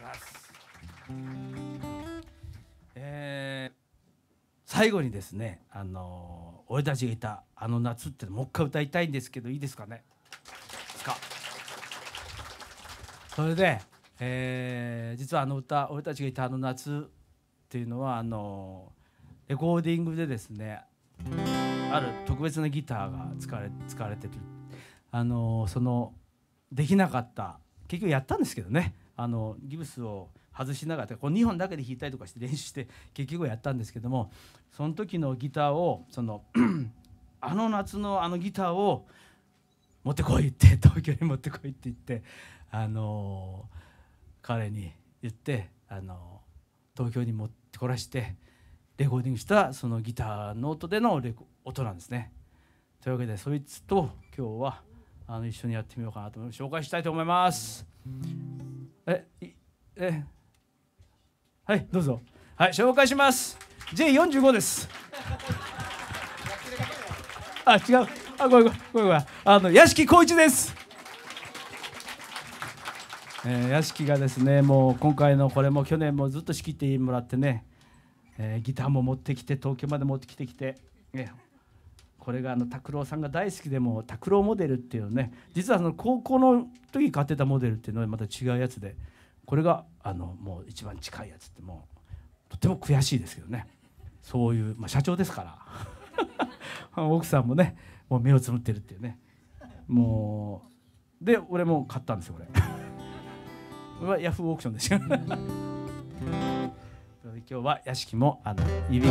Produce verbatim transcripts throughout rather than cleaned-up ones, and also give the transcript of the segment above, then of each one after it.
ます。えー、最後にですね、あの俺たちがいたあの夏ってもう一回歌いたいんですけど、いいですかね。ですか。それで、えー、実はあの歌、俺たちがいたあの夏っていうのはあのレコーディングでですね、ある特別なギターが使われ使われてる。あのそのできなかった、結局やったんですけどね、あのギブスを外しながらこうにほんだけで弾いたりとかして練習して結局やったんですけども、その時のギターをそのあの夏のあのギターを持ってこいって東京に持ってこいって言って、あの彼に言ってあの東京に持ってこらしてレコーディングしたそのギターの音でのレコ音なんですね。というわけでそいつと今日はあの一緒にやってみようかなと思います。紹介したいと思います。ええはいどうぞ。はい紹介します。 ジェイよんじゅうご です。あ違うあごめんごめんごめんごめんあの屋敷浩一です。えー、屋敷がですねもう今回のこれも去年もずっと仕切ってもらってね、えー、ギターも持ってきて東京まで持ってきてきて、ね、これがあの拓郎さんが大好きでも拓郎モデルっていうね、実はその高校の時買ってたモデルっていうのはまた違うやつで、これがあのもう一番近いやつってもうとても悔しいですけどね、そういう、まあ、社長ですから奥さんもねもう目をつむってるっていうね、もうで俺も買ったんですよこれこれはヤフーオークションですよ今日は屋敷もあの指が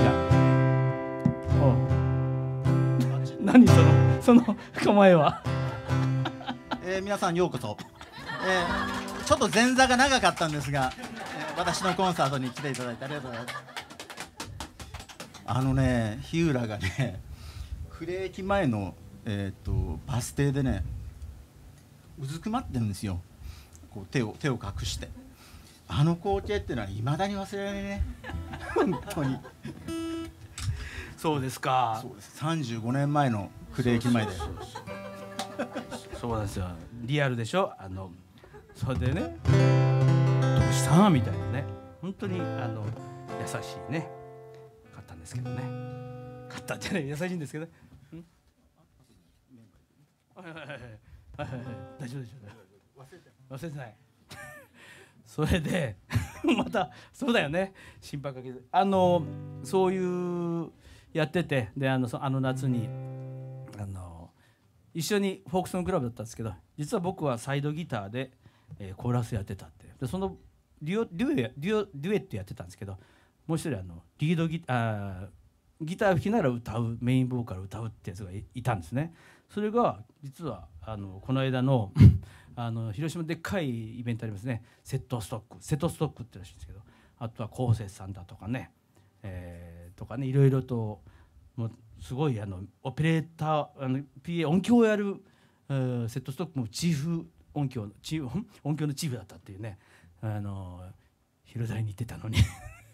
何そのその構えはえー、皆さんようこそ、えー、ちょっと前座が長かったんですが、えー、私のコンサートに来ていただいてありがとうございます。あのね日浦がね呉駅前の、えー、とバス停でねうずくまってるんですよ。こう手を手を隠して、あの光景っていうのはいまだに忘れられないね本当にそうですか。 そうです、さんじゅうごねんまえの呉駅前でそうなんですよ、リアルでしょ。あのそれでねどうしたみたいなね、本当にあの優しいね買ったんですけどね、買ったんじゃない優しいんですけどね、んはいはいはいはいはい大丈夫大丈夫忘れて忘れてないそれでまたそうだよね心配かけてあのそういうやってて、であのそあの夏にあの一緒にフォークソングクラブだったんですけど、実は僕はサイドギターで、えー、コーラスやってたって、でそのデュオデュエデュオデュエットやってたんですけど、もう一人あのリードギあーギター弾きながら歌うメインボーカル歌うってやつが い, いたんですね。それが実はあのこの間のあの広島でっかいイベントありますね、セットストックセットストックってらしいんですけど、あとは昴生さんだとかね、えー、とかねいろいろともうすごいあのオペレーターあの ピーエー 音響をやる、えー、セットストックもチーフ音響のチーフ音響のチーフだったっていうね、あの広大に行ってたのに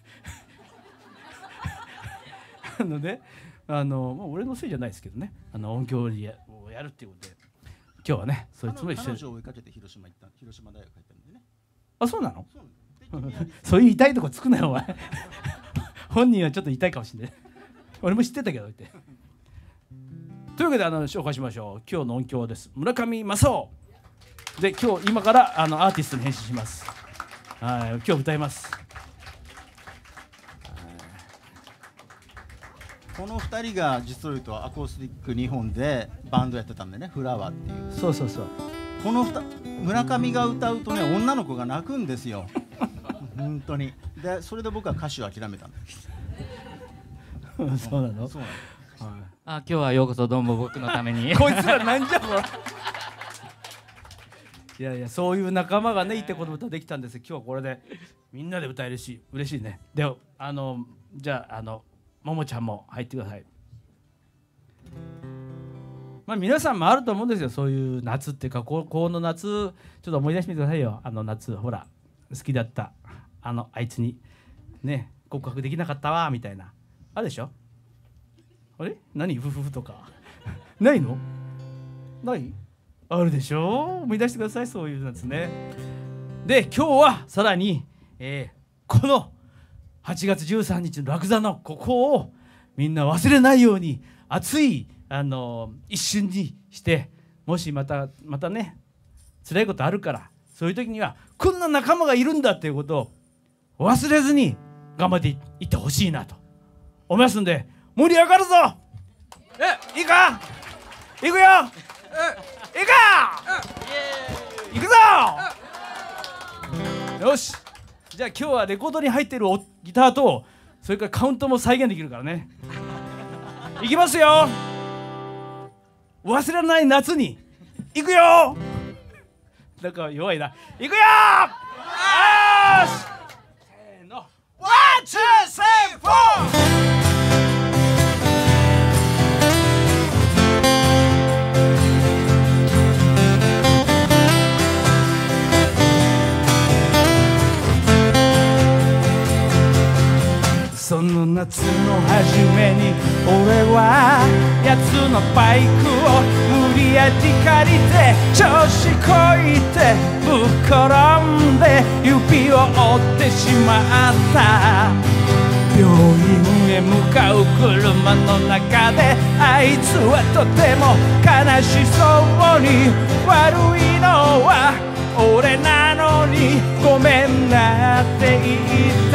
なのであの、まあ、俺のせいじゃないですけどね、あの音響を や, をやるっていうことで今日はねそいつも一緒に彼女を追いかけて広島行った広島大学入ったんでね。 あそうなのそういう痛いとこつくなよお前本人はちょっと痛いかもしれない俺も知ってたけどってというわけであの紹介しましょう。今日の音響です。村上正雄で、今日今からあのアーティストに変身します。はい今日歌います。 このふたりが実を言うとアコースティックにほんでバンドやってたんでね、フラワーっていう。 そうそうそう。 このふた村上が歌うとね女の子が泣くんですよ本当に。でそれで僕は歌手を諦めたんですそうなの。 そうなの。 あ今日はようこそどうも僕のためにこいつらなんじゃこれいやいやそういう仲間がねいてこの歌できたんです。今日はこれでみんなで歌えるし嬉しいね。であのじゃああのももちゃんも入ってください。まあ皆さんもあると思うんですよ、そういう夏っていうか高校の夏ちょっと思い出してみてくださいよ。あの夏ほら好きだったあのあいつにね告白できなかったわみたいなあるでしょ。あれ何フフフとかないの？ないあるでしょ。思い出してくださいそういうやつね。で今日はさらにえー、このはちがつじゅうさんにちの落座のここをみんな忘れないように熱い、あのー、一瞬にして、もしまたまたね辛いことあるから、そういう時にはこんな仲間がいるんだっていうことを忘れずに頑張っていってほしいなと思いますんで、盛り上がるぞ。え、いいか、いくよ、いくか、いくぞ。よし、じゃあ今日はレコードに入っているギターとそれからカウントも再現できるからね。いきますよ。忘れない夏にいくよ。なんか弱いな。いくよ。よし、せーの、ワンツースリーフォー。その夏の初めに俺はやつのバイクを無理やり借りて調子こいてぶっ転んで指を折ってしまった。病院へ向かう車の中であいつはとても悲しそうに、悪いのは俺なのにごめんなって言った。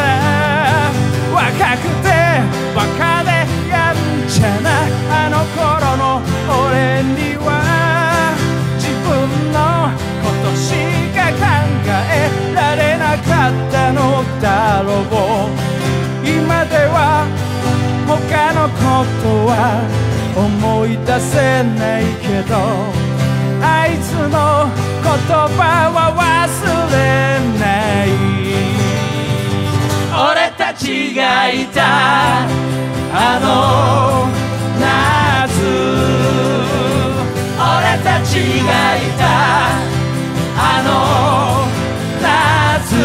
若くてバカでやんちゃなあの頃の俺には自分のことしか考えられなかったのだろう。今では他のことは思い出せないけど、あいつの言葉は忘れない。俺たちがいたあの夏、俺たちがいたあの夏、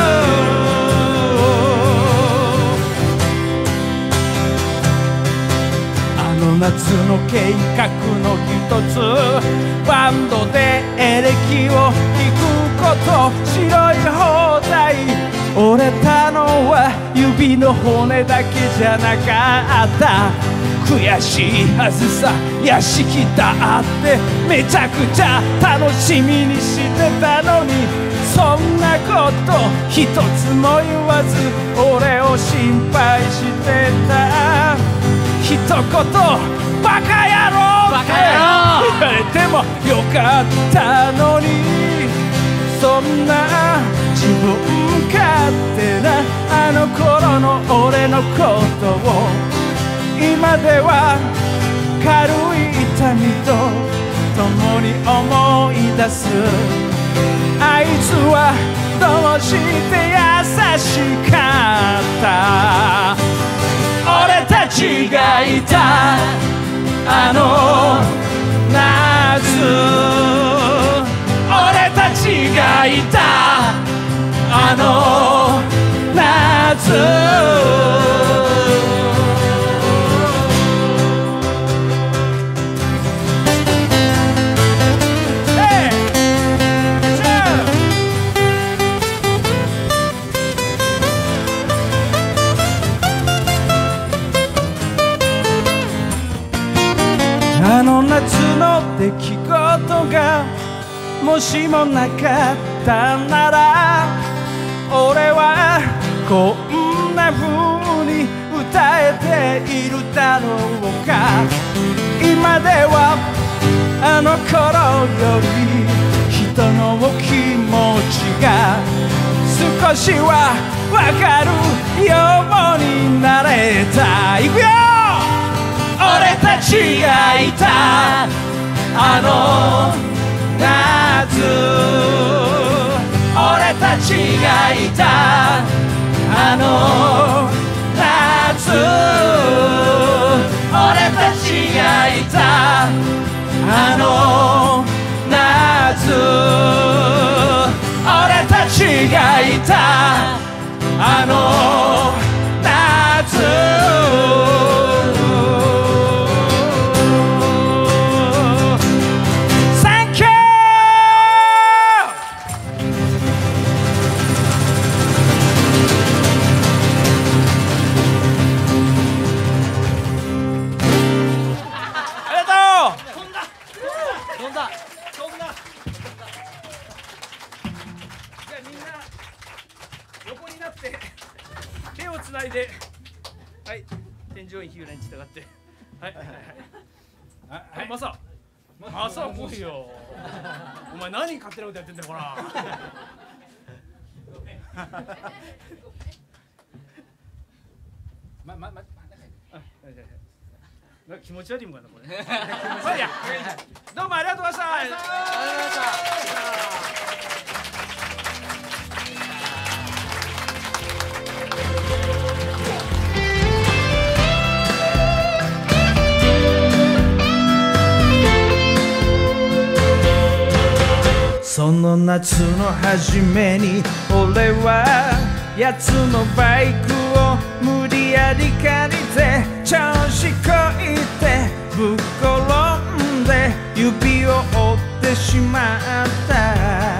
あの夏の計画の一つ、バンドでエレキを弾くこと、白い放題。折れたのは指の骨だけじゃなかった。悔しいはずさ、屋敷だってめちゃくちゃ楽しみにしてたのに、そんなこと一つも言わず俺を心配してた。一言バカ野郎って言われてもよかったのに、そんな自分勝手なあの頃の俺のことを今では軽い痛みと共に思い出す。あいつはどうして優しかった。俺たちがいたあの夏、俺たちがいたあの夏、あの夏の出来事がもしもなかったなら、俺はこんな風に歌えているだろうか。今ではあの頃より人の気持ちが少しはわかるようになれた。いくよ。俺たちがいたあの夏、俺たちがいたあの夏、俺たちがいたあの夏、俺たちがいたあの夏。 みんな横になって手をつないで、はい、天井院日浦に従って、はいはいはいはい、あ、マサマサ来いよ。お前何勝手なことやってんだよ、ほら。ま、ま、ま、ま、気持ち悪いもんかな、これ。まあいいや。どうもありがとうございました。ありがとうございました。その夏の初めに俺はやつのバイクを無理やり借りて調子こいてぶっ転んで指を折ってしまった。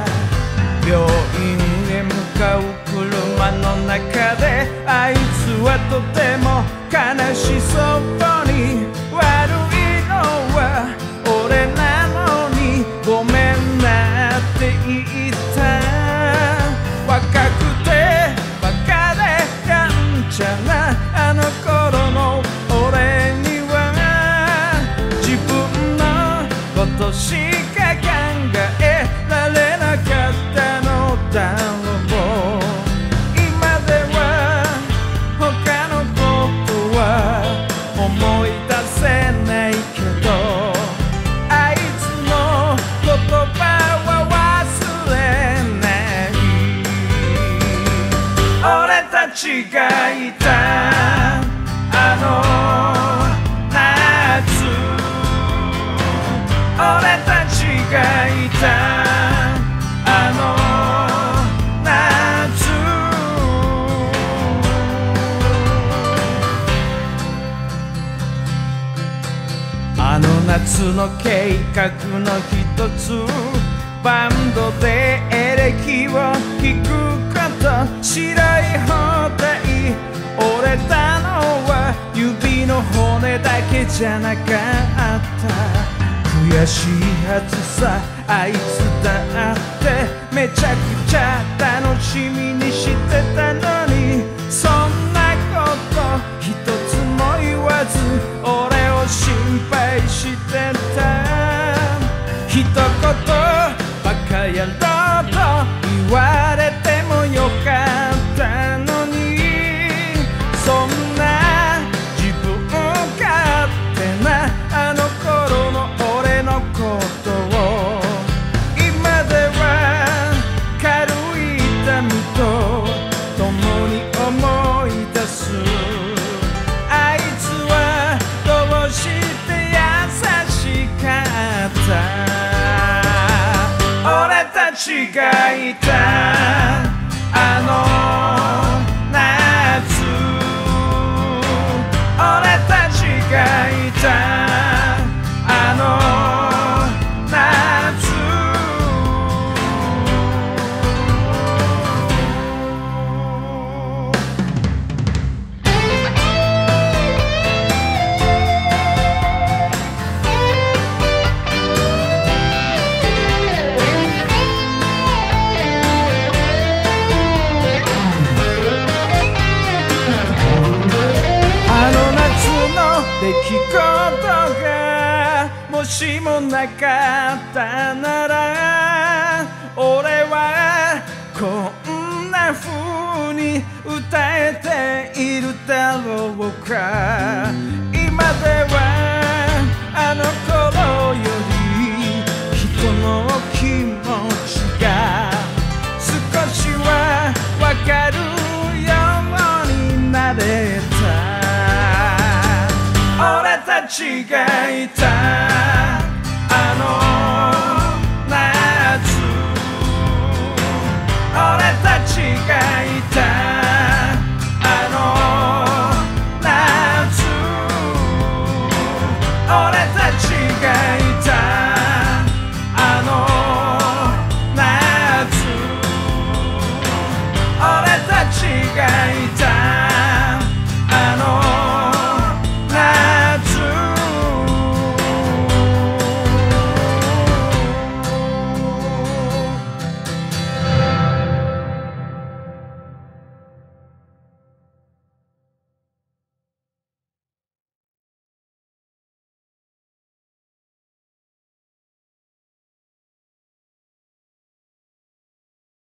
病院へ向かう車の中であいつはとても悲しそうに、悪いのは俺なのにごめんなって言った。若くてバカでやんちゃなあの頃の俺には自分のことしか考えられなかったのだろう。今では他のことは思い出せないけど、あいつの言葉は忘れない。俺たちがいたあの夏、俺たちがいたあの夏。あの夏の計画の一つ、バンドでエレキを弾くこと白い包帯。折れたのは指の骨だけじゃなかった。悔しいはずさ、あいつだってめちゃくちゃ楽しみにしてたのに、そんなこと一つも言わず俺を心配してた。一言バカ野郎と言われてもよかったのに、そんな自分勝手なあの頃の俺のことを今では軽い痛みと共に思い出す。あいつはどうして優しかった。俺たちがいたあの夏、俺たちがいたあの夏。出来事がもしもなかったなら、俺はこんな風に歌えているだろうか。今ではあの頃より人の気持ちが少しはわかるようになれた。俺たちがいたあの